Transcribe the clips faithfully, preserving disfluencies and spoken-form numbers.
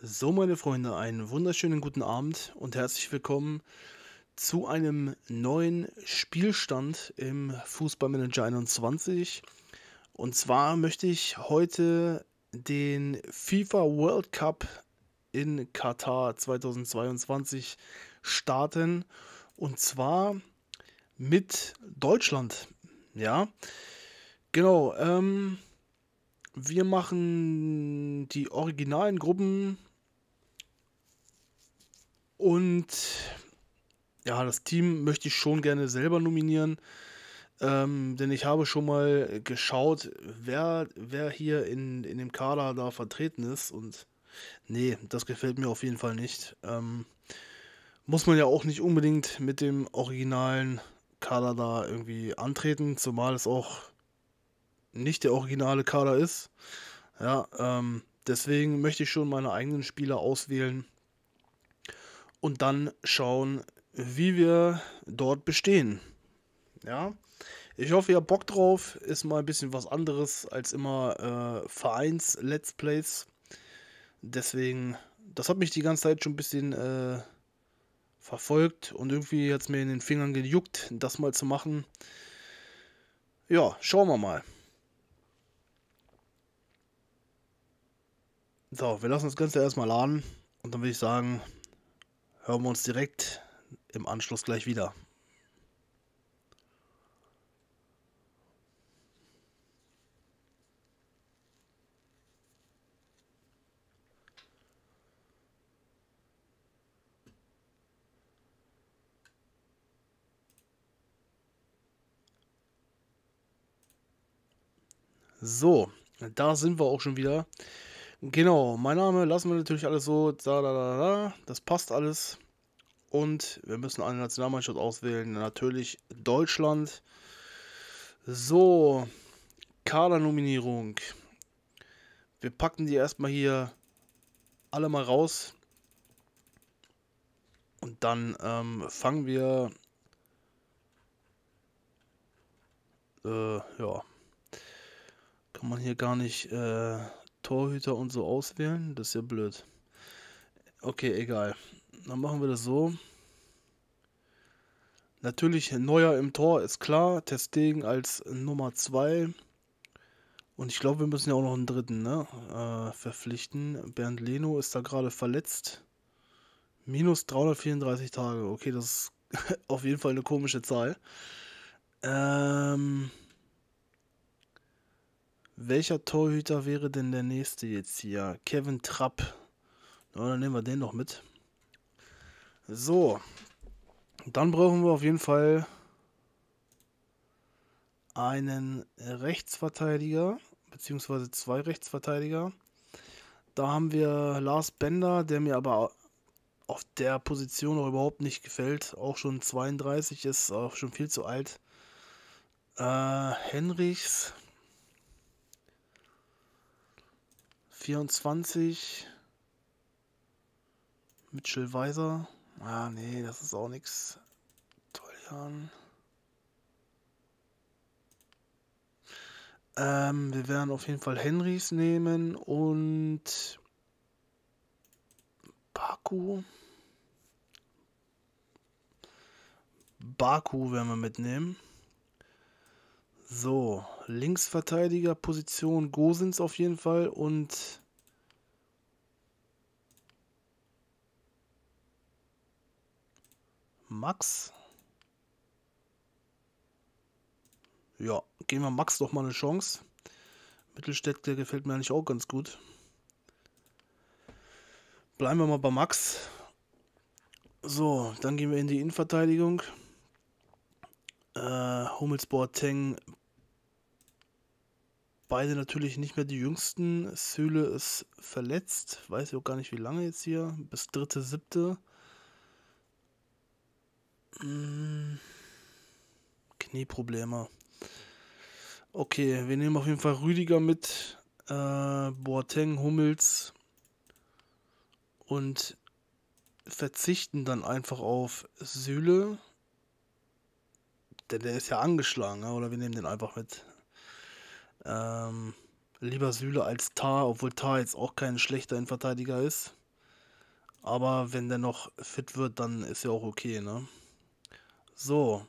So, meine Freunde, einen wunderschönen guten Abend und herzlich willkommen zu einem neuen Spielstand im Fußballmanager einundzwanzig. Und zwar möchte ich heute den FIFA World Cup in Katar zweitausendzweiundzwanzig starten. Und zwar mit Deutschland. Ja, genau. Ähm, wir machen die originalen Gruppen und ja, das Team möchte ich schon gerne selber nominieren, ähm, denn ich habe schon mal geschaut, wer wer hier in in dem Kader da vertreten ist und nee, das gefällt mir auf jeden Fall nicht. Ähm, muss man ja auch nicht unbedingt mit dem originalen Kader da irgendwie antreten, zumal es auch nicht der originale Kader ist. Ja, ähm, deswegen möchte ich schon meine eigenen Spieler auswählen und dann schauen, wie wir dort bestehen. Ja, ich hoffe, ihr habt Bock drauf. Ist mal ein bisschen was anderes als immer äh, Vereins-Let's Plays. Deswegen, das hat mich die ganze Zeit schon ein bisschen äh, verfolgt und irgendwie hat es mir in den Fingern gejuckt, das mal zu machen. Ja, schauen wir mal. So, wir lassen das Ganze erstmal laden und dann würde ich sagen, hören wir uns direkt im Anschluss gleich wieder. So, da sind wir auch schon wieder. Genau, mein Name lassen wir natürlich alles so, da, da, da, da, das passt alles. Und wir müssen eine Nationalmannschaft auswählen, natürlich Deutschland. So, Kadernominierung. Wir packen die erstmal hier alle mal raus. Und dann ähm, fangen wir, äh, ja, kann man hier gar nicht äh, Torhüter und so auswählen? Das ist ja blöd. Okay, egal. Dann machen wir das so. Natürlich Neuer im Tor, ist klar. Ter Stegen als Nummer zwei. Und ich glaube, wir müssen ja auch noch einen dritten, ne, äh, verpflichten. Bernd Leno ist da gerade verletzt. Minus dreihundertvierunddreißig Tage. Okay, das ist auf jeden Fall eine komische Zahl. Ähm, welcher Torhüter wäre denn der nächste jetzt hier? Kevin Trapp. Na, dann nehmen wir den noch mit. So, dann brauchen wir auf jeden Fall einen Rechtsverteidiger, beziehungsweise zwei Rechtsverteidiger. Da haben wir Lars Bender, der mir aber auf der Position noch überhaupt nicht gefällt. Auch schon zweiunddreißig, ist auch schon viel zu alt. Äh, Henrichs, vierundzwanzig. Mitchell Weiser. Ah, nee, das ist auch nix. Toljan. Ähm, wir werden auf jeden Fall Henrys nehmen und Baku. Baku werden wir mitnehmen. So, Linksverteidiger, Position Gosens auf jeden Fall und Max. Ja, geben wir Max doch mal eine Chance. Mittelstädt, der gefällt mir eigentlich auch ganz gut. Bleiben wir mal bei Max. So, dann gehen wir in die Innenverteidigung. Äh, Hummels, Boateng. Beide natürlich nicht mehr die jüngsten. Süle ist verletzt. Weiß ich auch gar nicht, wie lange jetzt hier. Bis dritte, siebte. Hm, Knieprobleme. Okay, wir nehmen auf jeden Fall Rüdiger mit. Äh, Boateng, Hummels. Und verzichten dann einfach auf Süle. Denn der ist ja angeschlagen, ja? Oder wir nehmen den einfach mit. Ähm, lieber Süle als Tah, obwohl Tah jetzt auch kein schlechter Innenverteidiger ist. Aber wenn der noch fit wird, dann ist ja auch okay, ne? So,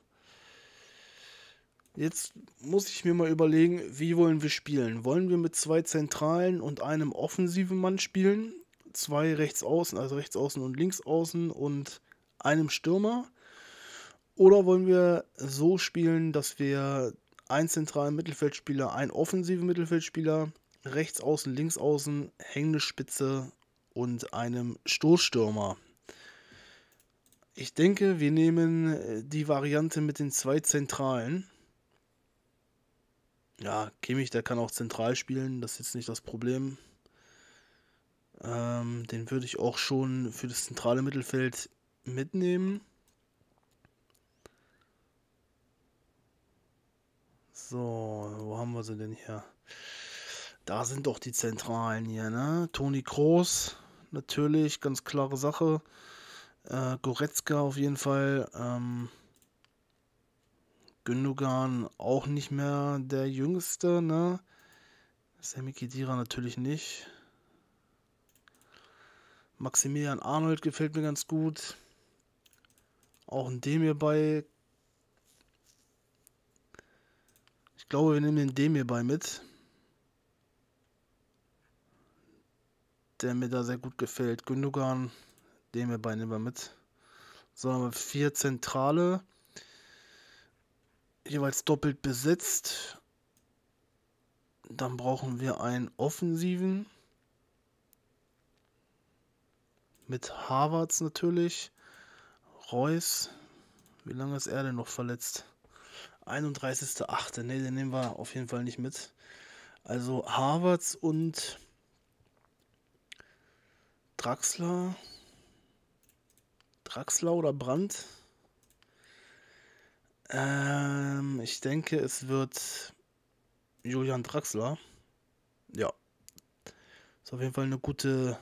jetzt muss ich mir mal überlegen, wie wollen wir spielen? Wollen wir mit zwei Zentralen und einem offensiven Mann spielen? Zwei Rechtsaußen, also Rechtsaußen und Linksaußen und einem Stürmer? Oder wollen wir so spielen, dass wir einen zentralen Mittelfeldspieler, einen offensiven Mittelfeldspieler, Rechtsaußen, Linksaußen, hängende Spitze und einem Stoßstürmer? Ich denke, wir nehmen äh, die Variante mit den zwei Zentralen. Ja, Kimmich, der kann auch zentral spielen, das ist jetzt nicht das Problem. Ähm, den würde ich auch schon für das zentrale Mittelfeld mitnehmen. So, wo haben wir sie denn hier? Da sind doch die Zentralen hier, ne? Toni Kroos, natürlich, ganz klare Sache. Äh, Goretzka auf jeden Fall. Ähm, Gündogan auch nicht mehr der Jüngste, ne? Sami Khedira natürlich nicht. Maximilian Arnold gefällt mir ganz gut. Auch ein Demir bei. Ich glaube, wir nehmen den Demir bei mit. Der mir da sehr gut gefällt. Gündogan, Demir bei nehmen wir mit. So, haben wir vier Zentrale. Jeweils doppelt besetzt. Dann brauchen wir einen Offensiven. Mit Havertz natürlich. Reus. Wie lange ist er denn noch verletzt? einunddreißigster achte Ne, den nehmen wir auf jeden Fall nicht mit. Also Havertz und Draxler. Draxler oder Brandt? Ähm, ich denke, es wird Julian Draxler. Ja. Ist auf jeden Fall eine gute,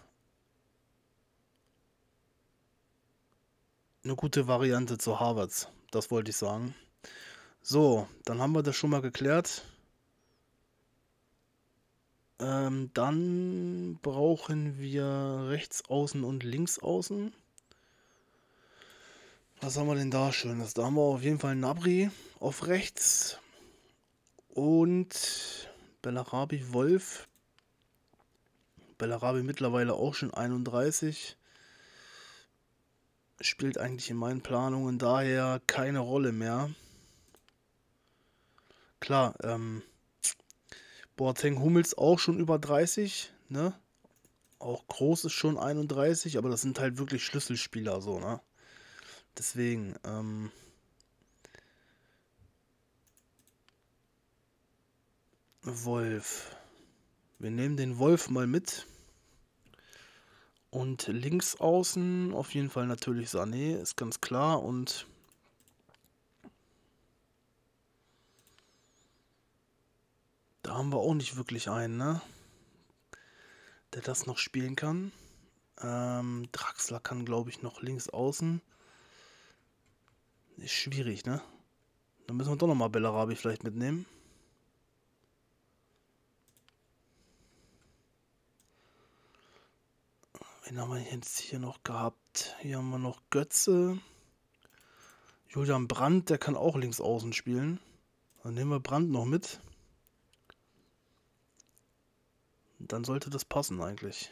eine gute Variante zu Havertz. Das wollte ich sagen. So, dann haben wir das schon mal geklärt. Ähm, dann brauchen wir Rechtsaußen und Linksaußen. Was haben wir denn da Schönes? Da haben wir auf jeden Fall Gnabry auf rechts und Bellarabi Wolf. Bellarabi mittlerweile auch schon einunddreißig. Spielt eigentlich in meinen Planungen daher keine Rolle mehr. Klar, ähm, Boateng Hummels auch schon über dreißig, ne? Auch Groß ist schon einunddreißig, aber das sind halt wirklich Schlüsselspieler, so, ne? Deswegen, ähm, Wolf. Wir nehmen den Wolf mal mit. Und links außen auf jeden Fall natürlich Sané, ist ganz klar. Und da haben wir auch nicht wirklich einen, ne? Der das noch spielen kann. Ähm, Draxler kann, glaube ich, noch links außen. Ist schwierig, ne? Dann müssen wir doch nochmal Bellarabi vielleicht mitnehmen. Wen haben wir jetzt hier noch gehabt? Hier haben wir noch Götze. Julian Brandt, der kann auch links außen spielen. Dann nehmen wir Brandt noch mit. Dann sollte das passen eigentlich.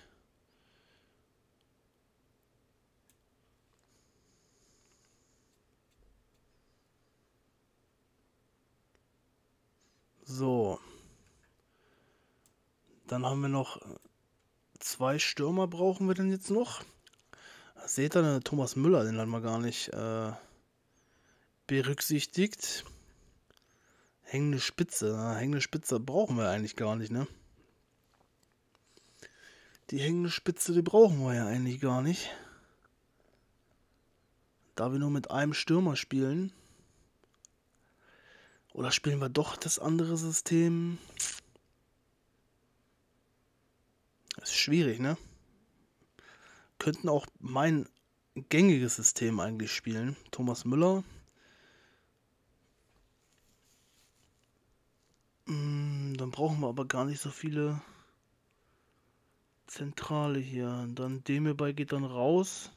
So. Dann haben wir noch zwei Stürmer brauchen wir denn jetzt noch. Seht ihr, der Thomas Müller, den haben wir gar nicht äh, berücksichtigt. Hängende Spitze. Na, hängende Spitze brauchen wir eigentlich gar nicht, ne? Die hängende Spitze, die brauchen wir ja eigentlich gar nicht. Da wir nur mit einem Stürmer spielen. Oder spielen wir doch das andere System? Das ist schwierig, ne? Könnten auch mein gängiges System eigentlich spielen. Thomas Müller. Hm, dann brauchen wir aber gar nicht so viele Zentrale hier. Dann Demirbay geht dann raus.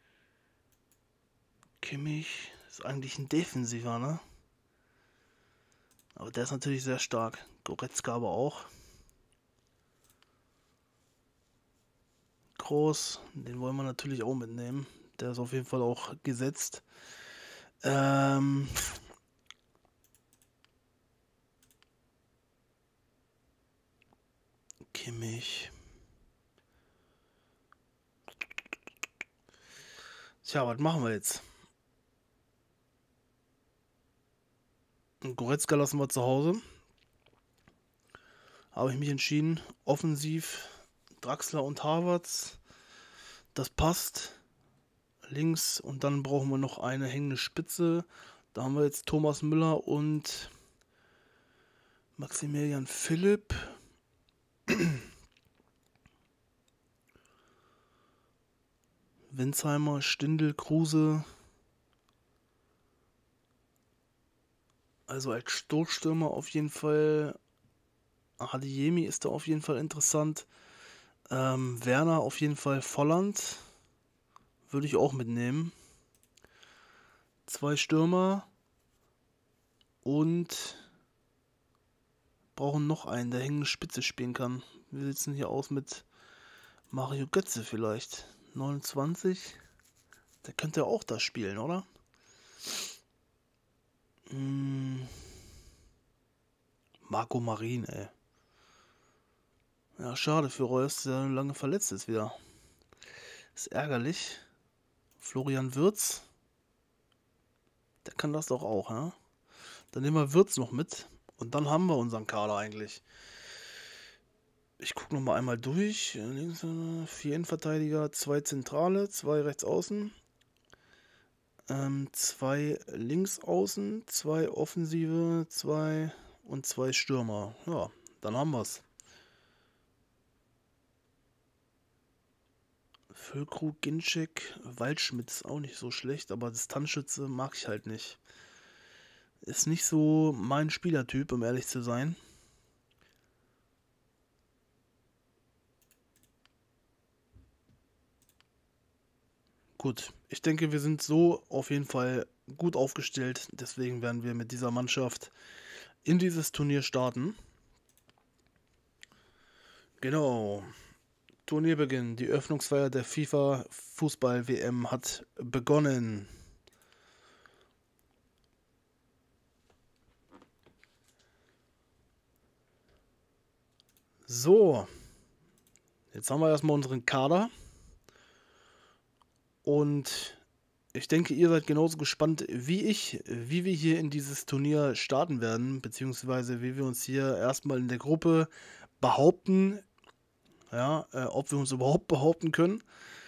Kimmich ist eigentlich ein Defensiver, ne? Aber der ist natürlich sehr stark. Goretzka aber auch. Groß, den wollen wir natürlich auch mitnehmen. Der ist auf jeden Fall auch gesetzt. Ähm... Kimmich. Tja, was machen wir jetzt? Goretzka lassen wir zu Hause. Habe ich mich entschieden. Offensiv Draxler und Havertz. Das passt. Links und dann brauchen wir noch eine hängende Spitze. Da haben wir jetzt Thomas Müller und Maximilian Philipp. Winsheimer, Stindl, Kruse. Also als Stoßstürmer auf jeden Fall. Adeyemi ist da auf jeden Fall interessant. Ähm, Werner auf jeden Fall. Volland würde ich auch mitnehmen. Zwei Stürmer. Und brauchen noch einen, der hängende Spitze spielen kann. Wir sitzen hier aus mit Mario Götze vielleicht. neunundzwanzig. Der könnte ja auch da spielen, oder? Hm. Marco Marin, ey. Ja, schade für Reus, der lange verletzt ist wieder. Ist ärgerlich. Florian Wirtz. Der kann das doch auch, ja? Dann nehmen wir Wirtz noch mit. Und dann haben wir unseren Kader eigentlich. Ich gucke noch mal einmal durch. Links, äh, vier Innenverteidiger, zwei Zentrale, zwei Rechtsaußen, ähm, zwei Linksaußen, zwei Offensive, zwei und zwei Stürmer. Ja, dann haben wir's. Füllkrug, Ginczek, Waldschmidt ist auch nicht so schlecht, aber Distanzschütze mag ich halt nicht. Ist nicht so mein Spielertyp, um ehrlich zu sein. Gut, ich denke, wir sind so auf jeden Fall gut aufgestellt. Deswegen werden wir mit dieser Mannschaft in dieses Turnier starten. Genau. Turnierbeginn. Die Öffnungsfeier der FIFA Fußball-W M hat begonnen. So. Jetzt haben wir erstmal unseren Kader. Und ich denke, ihr seid genauso gespannt wie ich, wie wir hier in dieses Turnier starten werden, beziehungsweise wie wir uns hier erstmal in der Gruppe behaupten. Ja, äh, ob wir uns überhaupt behaupten können.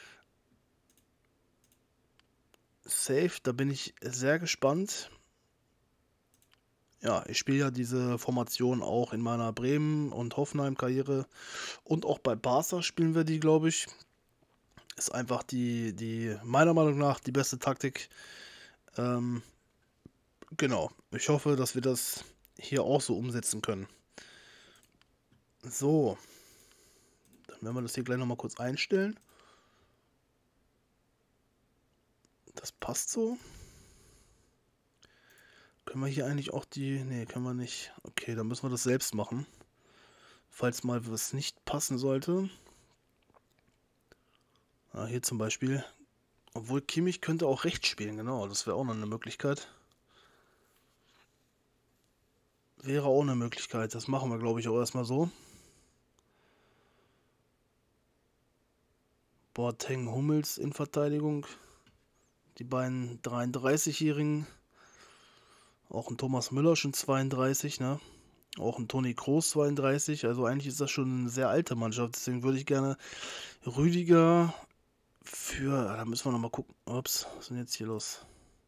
Safe, da bin ich sehr gespannt. Ja, ich spiele ja diese Formation auch in meiner Bremen- und Hoffenheim-Karriere. Und auch bei Barca spielen wir die, glaube ich. Ist einfach die, die, meiner Meinung nach, die beste Taktik. Ähm, genau. Ich hoffe, dass wir das hier auch so umsetzen können. So. Dann werden wir das hier gleich nochmal kurz einstellen. Das passt so. Können wir hier eigentlich auch die... Ne, können wir nicht. Okay, dann müssen wir das selbst machen. Falls mal was nicht passen sollte. Ah, hier zum Beispiel. Obwohl Kimmich könnte auch rechts spielen, genau. Das wäre auch noch eine Möglichkeit. Wäre auch eine Möglichkeit. Das machen wir, glaube ich, auch erstmal so. Boateng, Hummels in Verteidigung. Die beiden dreiunddreißigjährigen. Auch ein Thomas Müller schon zweiunddreißig, ne? Auch ein Toni Kroos zweiunddreißig. Also eigentlich ist das schon eine sehr alte Mannschaft. Deswegen würde ich gerne Rüdiger für... Da müssen wir nochmal gucken. Ups, was ist denn jetzt hier los?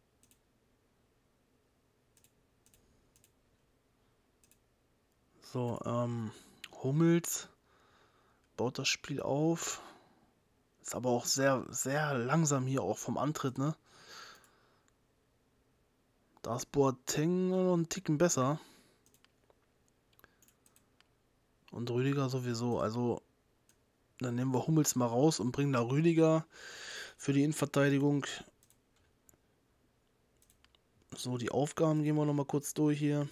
So, ähm... Hummels baut das Spiel auf. Ist aber auch sehr, sehr langsam hier auch vom Antritt, ne? Da ist Boateng noch einen Ticken besser. Und Rüdiger sowieso. Also, Dann nehmen wir Hummels mal raus und bringen da Rüdiger für die Innenverteidigung. So, die Aufgaben gehen wir noch mal kurz durch hier.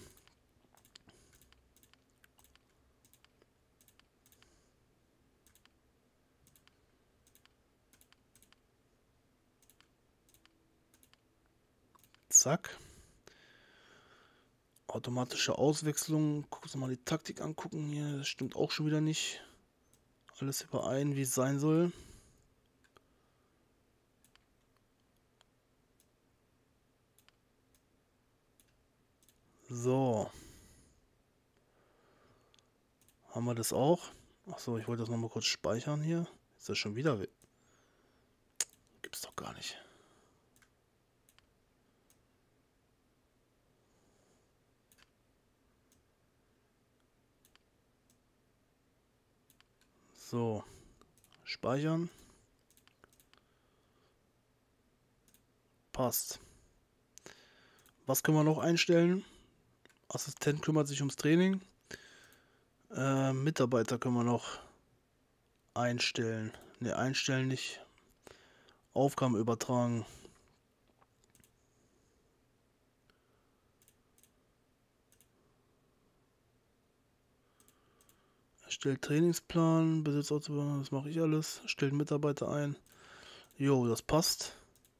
Zack. Automatische Auswechslung. Guck uns mal die Taktik angucken hier. Das stimmt auch schon wieder nicht. Alles überein, wie es sein soll. So. Haben wir das auch? Achso, ich wollte das nochmal kurz speichern hier. Ist das schon wieder? Gibt's doch gar nicht. So. Speichern. Passt. Was können wir noch einstellen? Assistent kümmert sich ums Training. Äh, Mitarbeiter können wir noch einstellen. Ne, einstellen nicht. Aufgaben übertragen. Erstellt Trainingsplan, Besitzausübung, das mache ich alles. Stellt Mitarbeiter ein. Jo, das passt.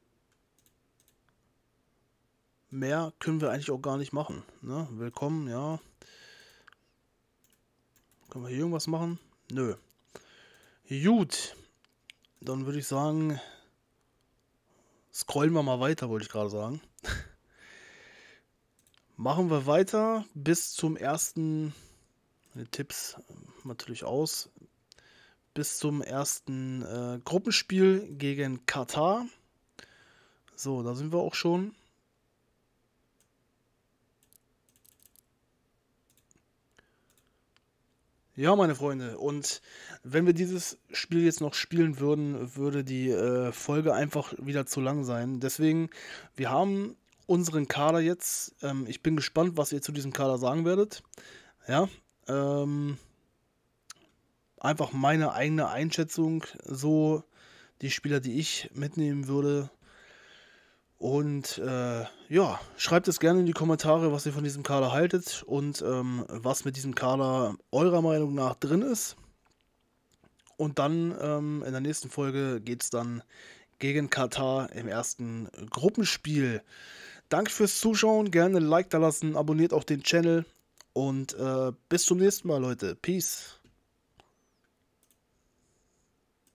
Mehr können wir eigentlich auch gar nicht machen. Ne? Willkommen, ja. Können wir hier irgendwas machen? Nö. Gut. Dann würde ich sagen, scrollen wir mal weiter, wollte ich gerade sagen. Machen wir weiter bis zum ersten, die Tipps natürlich aus, bis zum ersten äh, Gruppenspiel gegen Katar. So, da sind wir auch schon. Ja, meine Freunde, und wenn wir dieses Spiel jetzt noch spielen würden, würde die äh, Folge einfach wieder zu lang sein. Deswegen, wir haben unseren Kader jetzt. Ähm, ich bin gespannt, was ihr zu diesem Kader sagen werdet. Ja, ähm, einfach meine eigene Einschätzung, so die Spieler, die ich mitnehmen würde. Und äh, ja, schreibt es gerne in die Kommentare, was ihr von diesem Kader haltet und ähm, was mit diesem Kader eurer Meinung nach drin ist. Und dann ähm, in der nächsten Folge geht es dann gegen Katar im ersten Gruppenspiel. Danke fürs Zuschauen, gerne ein Like da lassen, abonniert auch den Channel und äh, bis zum nächsten Mal, Leute. Peace.